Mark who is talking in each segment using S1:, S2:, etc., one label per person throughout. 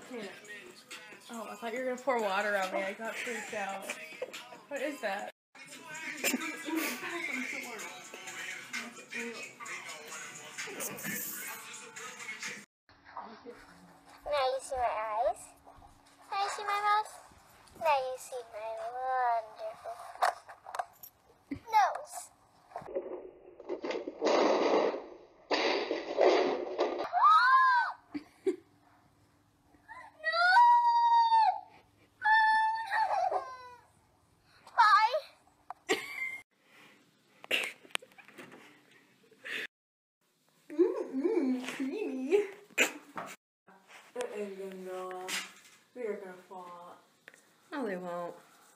S1: Oh, I thought you were gonna pour water on me. I got freaked out. What is that?
S2: Now you see my eyes. Now you see my mouth. Now you see my wonderful nose.
S1: Creamy. It ain't gonna go off. We are gonna fall. No, they won't.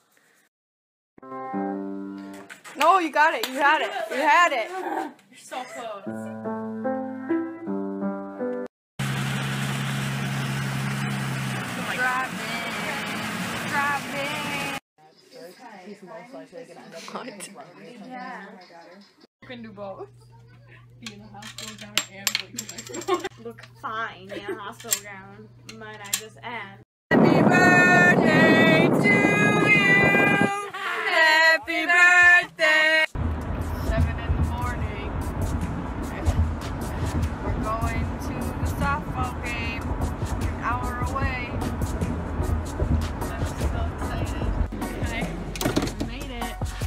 S1: No, you got it. You had it. You had it. You're so close. Driving. He's most likely gonna end up running. Yeah. You can do both. Be in a hospital gown and look fine in a hospital gown, might I just add. Happy birthday to you! Happy birthday! 7 in the morning. We're going to the softball game. We're an hour away. I'm so excited. Okay. We made it.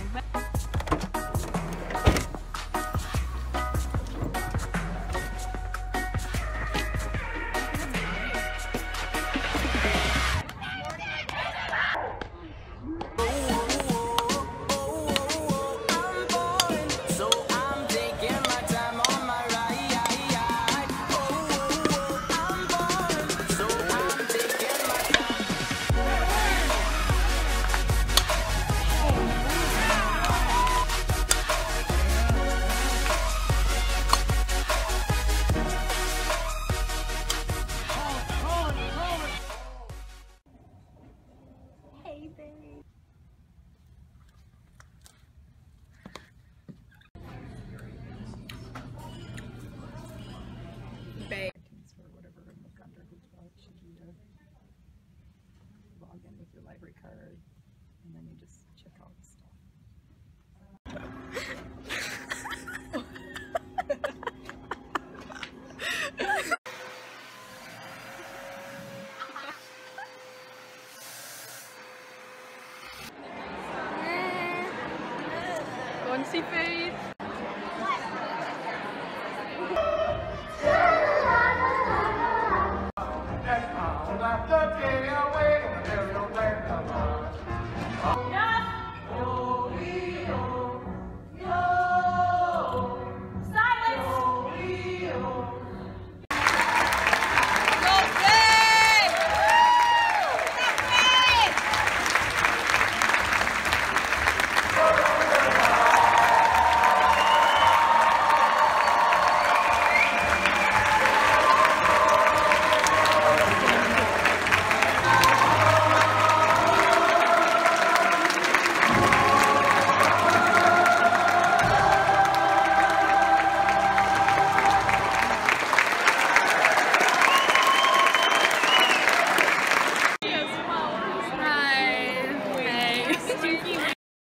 S1: Babe.
S3: Or whatever, and look under hotel Chiquita. Log in with your library card, and then you just check out the stuff.
S1: Go and see Faith.
S4: After